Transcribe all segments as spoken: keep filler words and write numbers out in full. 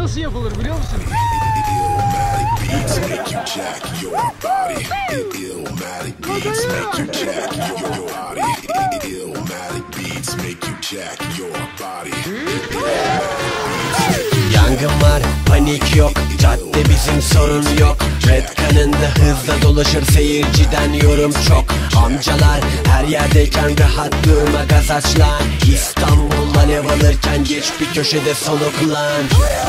nasıl yapılır biliyor musun? Yangın var, panik yok, cadde bizim sorun yok. Red kanında hızla dolaşır, seyirciden yorum çok. Amcalar her yerdeyken rahat durma, gaz aç lan. İstanbul alev alırken geç bir köşede soluklan.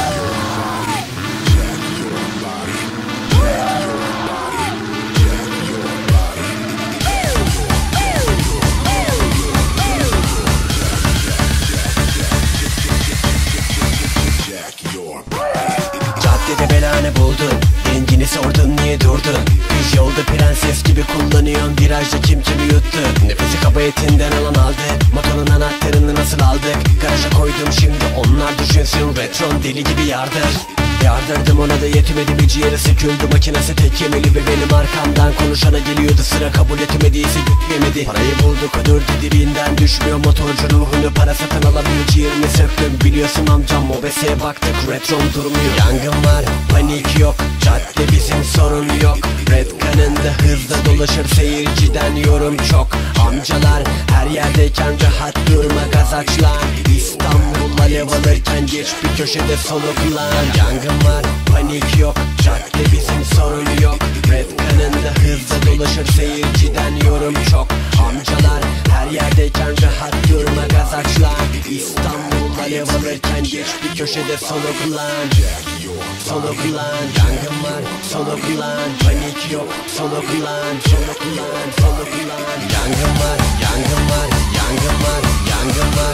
Caddede belanı buldun, dengini sordun niye durdun? Düz yolda prenses gibi kullanıyorsun, virajda kim kimi yuttu? Nefesi kaba etinden alan aldı, motorun anahtarını nasıl aldık? Garaja koydum şimdi onlar düşünsün, retron deli gibi yardır. Yardırdım ona da yetmedi, bir ciğeri söküldü, makinesi tek yemeli ve benim arkamdan konuşana geliyordu sıra, kabul etmediyse güt yemedi. Parayı bulduk durdu dibinden düşmüyor, motorcu ruhunu para satın alamıyor, ciğerini söktüm biliyorsun amcam, mobeseye baktık retron durmuyor. Yangın var, panik yok, cadde bizim sorun yok. Red kanında hızla dolaşır, seyirciden yorum çok. Amcalar her yerdeyken rahat durma, gaz aç lan. İstanbul alev alırken geç bir köşede soluklan. Yangın var, panik yok, cadde bizim sorun yok. Red kanında hızla dolaşır, seyirciden yorum çok. Amcalar her yerdeyken rahat durma, gaz aç lan. İstanbul alev alırken geç bir köşede soluklan. Soluklan, yangın var, soluklan. Panik yok, soluklan, soluklan, soluklan. Yangın var, yangın var, yangın var, yangın var.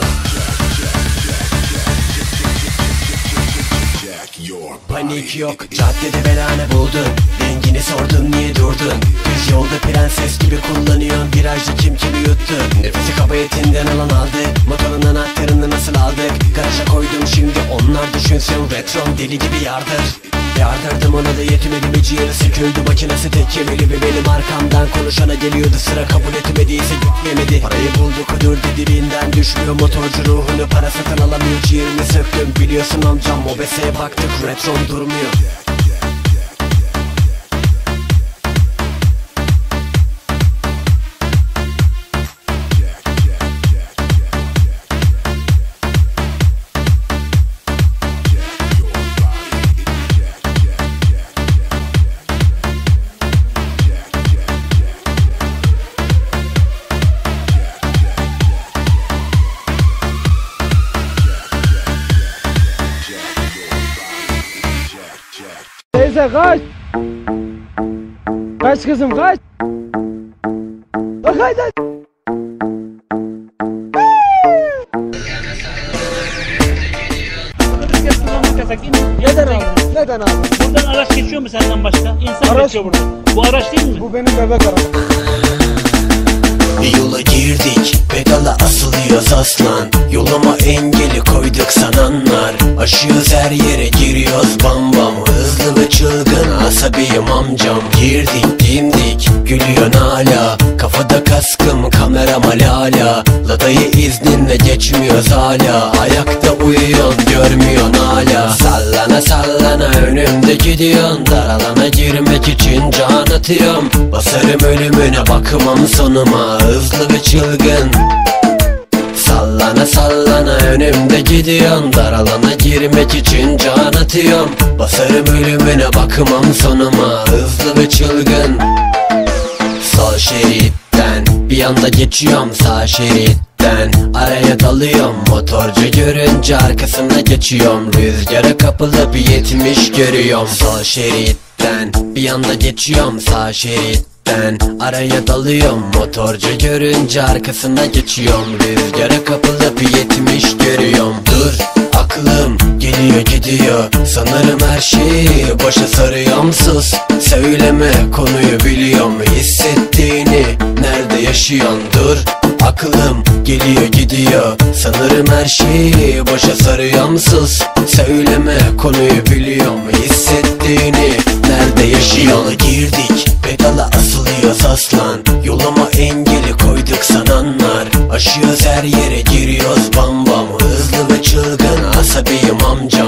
Panik yok, caddede belanı buldun, dengini sordun niye durdun? Düz yolda prenses gibi kullanıyorsun, virajda kim kimi yuttu? Nefesi kaba etinden alan aldı, motorun anahtarını nasıl aldık? Garaja koydum şimdi onlar düşünsün, retron deli gibi yardır. Yardırdım ona da yetmedi, bir ciğeri söküldü, makinesi tek yemeli ve benim arkamdan konuşana geliyordu sıra, kabul etmediyse güt yemedi. Parayı bulduk durdu dibinden düşmüyor, motorcu ruhunu para satın alamıyor, ciğerini söktüm biliyorsun amcam, mobeseye baktık retron durmuyor. Teyze kaç! Kaç kızım kaç! Bak haydi! Neden abi? Neden abi? Buradan araç geçiyor mu senden başka? İnsan Araç geçiyor mı? buradan. Bu araç değil mi? Bu benim bebek arabam. Yola girdik, pedala asılıyoruz aslan. Yoluma engeli koyduk sananlar. Aşıyoruz her yere, giriyoruz bam bam. Hızlı ve çılgın, asabiyim amcam. Girdik dimdik, gülüyorsun hala. Kafada kaskım, kameram hala. Ladayı izninle geçmiyoruz hala. Ayakta uyuyorsun, görmüyorsun hala. Sallana sallana önümde gidiyorsun. Dar alana girmek için can atıyorum. Basarım ölümüne, bakmam sonuma. Hızlı ve çılgın, sallana sallana önümde gidiyorsun. Dar alana girmek için can atıyorum. Basarım ölümüne, bakmam sonuma. Hızlı ve çılgın. Sol şeritten bir anda geçiyorum, sağ şeritten araya dalıyorum. Motorcu görünce arkasına geçiyorum. Rüzgara kapılıp yetmiş görüyorum. Sol şeritten bir anda geçiyorum, sağ şeritten ben araya dalıyorum. Motorcu görünce arkasına geçiyorum. Rüzgara kapılıp yetmiş görüyorum. Dur, aklım geliyor gidiyor. Sanırım her şeyi başa sarıyorum. Sus, söyleme, konuyu biliyorum. Hissettiğini nerede yaşıyorsun? Dur, aklım geliyor gidiyor. Sanırım her şeyi başa sarıyorum. Sus, söyleme, konuyu biliyorum. Hissettiğini nerede yaşıyorsun? Yola girdik, pedala asılıyoruz aslan. Yoluma engeli koyduk sananlar. Aşıyoruz her yere, giriyoruz bam bam. Hızlı ve çılgın, asabiyim amcam. Girdik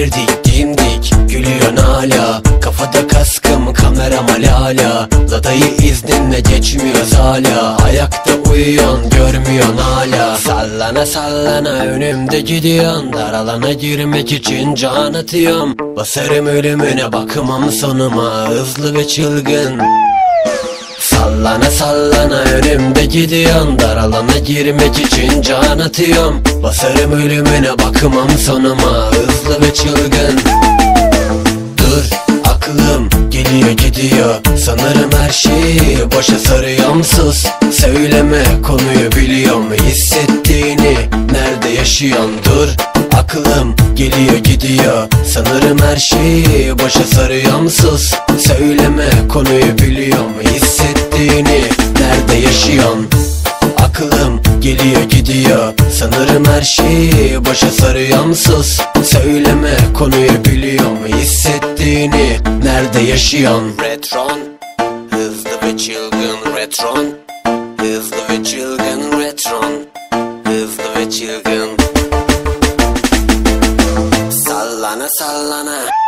Bitirdik dimdik gülüyorsun hala. Kafada kaskım kameram alala. Ladayı izninle geçmiyoruz hala. Ayakta uyuyorsun görmüyorsun hala. Sallana sallana önümde gidiyorsun. Dar alana girmek için can atıyorum. Basarım ölümüne bakmam sonuma. Hızlı ve çılgın. Sallana sallana önümde gidiyorsun. Dar alana girmek için can atıyorum. Basarım ölümüne bakmam sonuma. Hızlı ve çılgın. Dur aklım geliyor gidiyor. Sanırım her şeyi boşa sarıyorum. Sus söyleme konuyu biliyorum. Hissettiğini nerede yaşıyorsun? Dur aklım geliyor gidiyor. Sanırım her şeyi boşa sarıyorum. Sus söyleme konuyu biliyorum. Hissettiğini nerede yaşıyorsun? Aklım geliyor gidiyor. Sanırım her şeyi boşa sarıyorum. Sus söyleme konuyu biliyorum. Hissettiğini nerede yaşıyorsun? Retron hızlı ve çılgın retron. Hızlı ve çılgın retron. Hızlı ve çılgın. Sallana sallana.